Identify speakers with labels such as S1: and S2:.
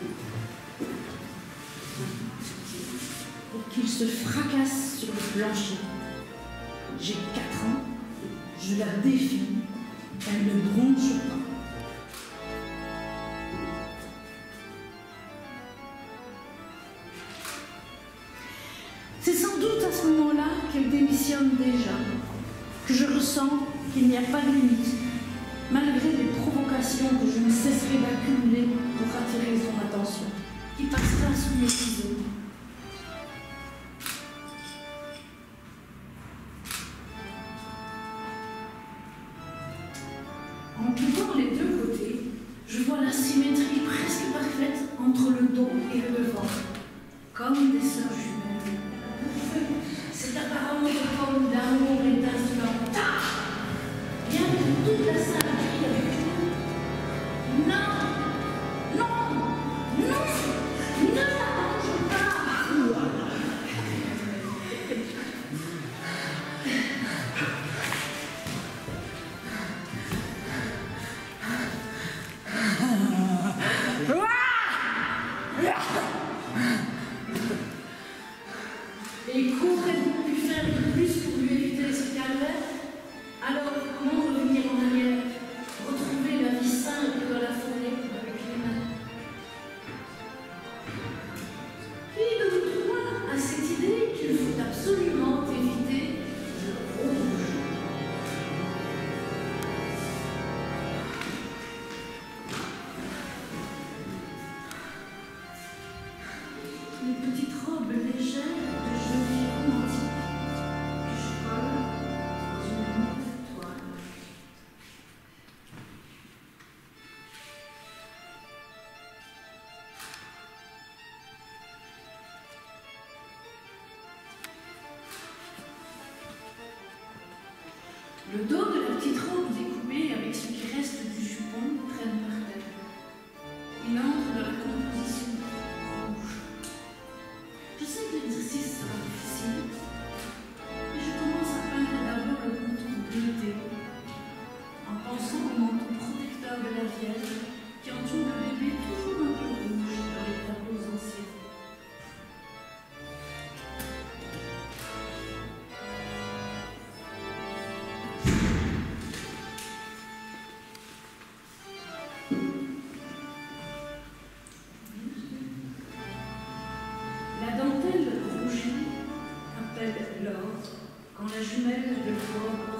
S1: pour qu'il se fracasse sur le plancher. J'ai 4 ans, je la défie, elle ne bronche pas. C'est sans doute à ce moment-là qu'elle démissionne déjà, que je ressens qu'il n'y a pas de limite, malgré les provocations que je ne cesserai d'accumuler pour attirer son attention, qui passera sous mes ciseaux. En coupant les deux côtés, je vois la symétrie presque parfaite entre le dos et le devant, comme des sœurs jumelles. C'est apparemment une forme d'amour étincelant. Bien que toute la salle crie avec nous. Non, non, non, ne l'arrange pas. Et qu'aurait-vous pu faire de plus pour lui éviter ce calvaire? Alors, comment revenir en arrière, retrouver la vie simple dans la forêt avec les mains? Qui de vous trois a cette idée qu'il faut absolument éviter le rouge? Une petite robe légère de jeune fille romantique que je colle dans une nouvelle toile. Le dos de la petite robe découpée avec ce qui reste du jupon traîne par terre. Il entre dans la composition rouge. Je sais que l'exercice sera difficile, mais je commence à peindre d'abord le contour bleuté, en pensant au manteau protecteur de la Vierge qui entoure le bébé toujours un peu rouge dans les tableaux anciens. La dentelle rougit appelle l'or quand la jumelle de forme